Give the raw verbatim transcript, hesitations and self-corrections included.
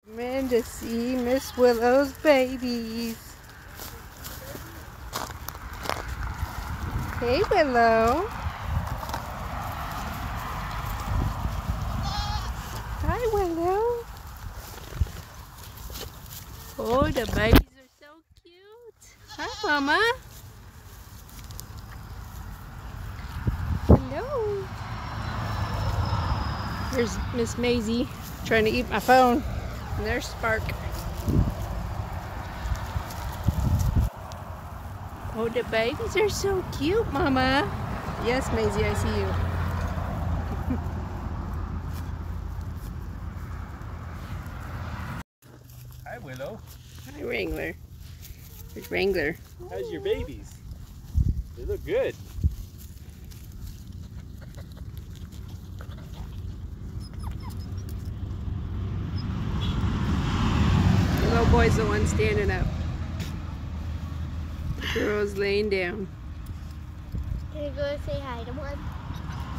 Man, to see Miss Willow's babies. Hey, Willow. Hi, Willow. Oh, the babies are so cute. Hi, Mama. Hello. Here's Miss Maisie trying to eat my phone. And there's Spark. Oh, the babies are so cute, Mama. Yes, Maisie, I see you. Hi, Willow. Hi, Wrangler. There's Wrangler. How's your babies? They look good. The little boy's the one standing up. The girl's laying down. Can you go say hi to one?